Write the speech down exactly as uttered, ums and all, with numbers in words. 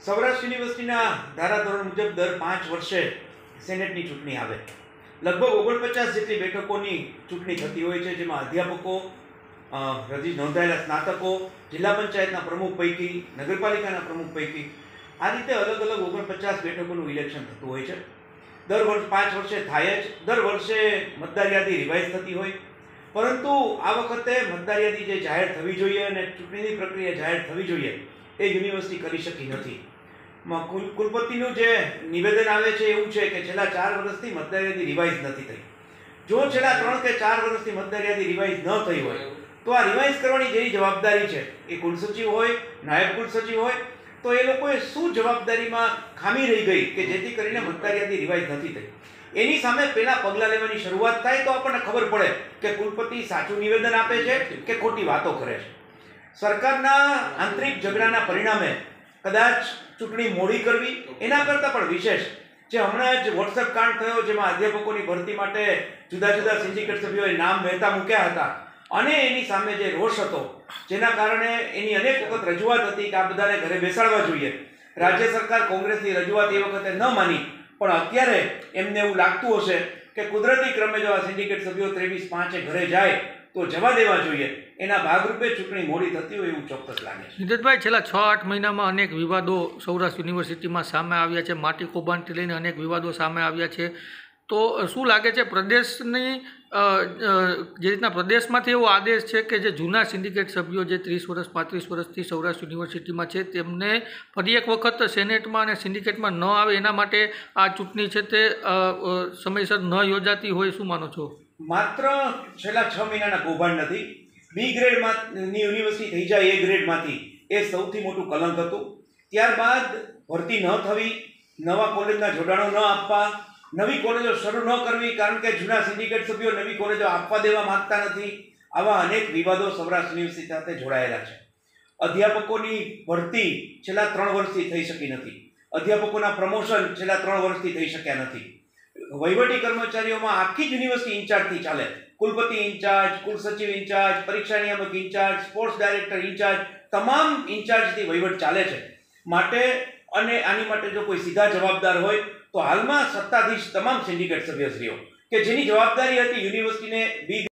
સૌરાષ્ટ્ર યુનિવર્સિટીના ધારાધોરણ મુજબ દર પાંચ વર્ષે સેનેટની ચૂંટણી આવે. લગભગ ઓગણપચાસ જેટલી બેઠકોની ચૂંટણી થતી હોય છે, જેમાં અધ્યાપકો, રજી નોંધાયેલા સ્નાતકો, જિલ્લા પંચાયતના પ્રમુખ પૈકી, નગરપાલિકાના પ્રમુખ પૈકી આ રીતે અલગ અલગ ઓગણપચાસ બેઠકોનું ઇલેક્શન થતું હોય છે. દર વર્ષ પાંચ વર્ષે થાય જ. દર વર્ષે મતદાર યાદી રિવાઇઝ થતી હોય, પરંતુ આ વખતે મતદાર યાદી જે જાહેર થવી જોઈએ અને ચૂંટણીની પ્રક્રિયા જાહેર થવી જોઈએ એ યુનિવર્સિટી કરી શકી નથી. કુલપતિનું જે નિવેદન આવે છે એવું છે કે છેલ્લા ચાર વર્ષથી મતદાર યાદી રિવાઇઝ નથી થઈ. જો છેલ્લા ત્રણ કે ચાર વર્ષથી મતદાર યાદી રિવાઇઝ ન થઈ હોય તો આ રિવાઇઝ કરવાની જેની જવાબદારી છે એ કુલસચિવ હોય, નાયબ કુલસચિવ હોય, તો એ લોકોએ શું જવાબદારીમાં ખામી રહી ગઈ કે જેથી કરીને મતદાર યાદી રિવાઇઝ નથી થઈ, એની સામે પહેલા પગલાં લેવાની શરૂઆત થાય તો આપણને ખબર પડે કે કુલપતિ સાચું નિવેદન આપે છે કે ખોટી વાતો કરે છે. સરકારના આંતરિક ઝઘડાના પરિણામે કદાચ ચૂંટણી મોડી કરવી એના કરતાં પણ વિશેષ જે હમણાં જ વોટ્સએપ કાંડ થયો, જેમાં અધ્યાપકોની ભરતી માટે જુદા જુદા સિન્ડિકેટ સભ્યોએ નામ વહેતા મૂક્યા હતા અને એની સામે જે રોષ હતો, જેના કારણે એની અનેક વખત રજૂઆત હતી કે આ બધાને ઘરે બેસાડવા જોઈએ. રાજ્ય સરકાર કોંગ્રેસની રજૂઆત એ વખતે ન માની, પણ અત્યારે એમને એવું લાગતું હશે કે કુદરતી ક્રમે જો આ સિન્ડિકેટ સભ્યો ત્રેવીસ પાંચે ઘરે જાય તો જવા દેવા જોઈએ. એના ભાગરૂપે ચૂંટણી મોડી થતી હોય એવું ચોક્કસ લાગે છે. નીરજભાઈ, છેલ્લા છ આઠ મહિનામાં અનેક વિવાદો સૌરાષ્ટ્ર યુનિવર્સિટીમાં સામે આવ્યા છે. માટી કૌભાંડથી લઈને અનેક વિવાદો સામે આવ્યા છે. તો શું લાગે છે, પ્રદેશની જે રીતના પ્રદેશમાંથી એવો આદેશ છે કે જે જૂના સિન્ડિકેટ સભ્યો જે ત્રીસ વર્ષ પાંત્રીસ વર્ષથી સૌરાષ્ટ્ર યુનિવર્સિટીમાં છે તેમને ફરી એક વખત સેનેટમાં અને સિન્ડિકેટમાં ન આવે એના માટે આ ચૂંટણી છે તે સમયસર ન યોજાતી હોય, શું માનો છો? માત્ર છેલ્લા છ મહિનાના કૌભાંડ નથી, બી ગ્રેડની યુનિવર્સિટી થઈ જાય એ ગ્રેડમાંથી એ સૌથી મોટું કલંક હતું. ત્યારબાદ ભરતી ન થવી, નવા કોલેજના જોડાણો ન આપવા, નવી કોલેજો શરૂ ન કરવી કારણ કે જૂના સિન્ડિકેટ સભ્યો નવી કોલેજો આપવા દેવા માંગતા નથી. આવા અનેક વિવાદો સૌરાષ્ટ્ર યુનિવર્સિટી સાથે જોડાયેલા છે. અધ્યાપકોની ભરતી છેલ્લા ત્રણ વર્ષથી થઈ શકી નથી. અધ્યાપકોના પ્રમોશન છેલ્લા ત્રણ વર્ષથી થઈ શક્યા નથી. વહીવટી કર્મચારીઓમાં આખી યુનિવર્સિટી ઇન્ચાર્જથી ચાલે. કુલપતિ ઇન્ચાર્જ, કુલસચિવ ઇન્ચાર્જ, પરીક્ષા નિયામક ઇન્ચાર્જ, સ્પોર્ટ્સ ડાયરેક્ટર ઇન્ચાર્જ, તમામ ઇન્ચાર્જથી વહીવટ ચાલે છે. માટે અને આની માટે જો કોઈ સીધા જવાબદાર હોય તો હાલમાં સત્તાધીશ તમામ સિન્ડિકેટ સભ્યશ્રીઓ કે જેની જવાબદારી હતી યુનિવર્સિટીને બી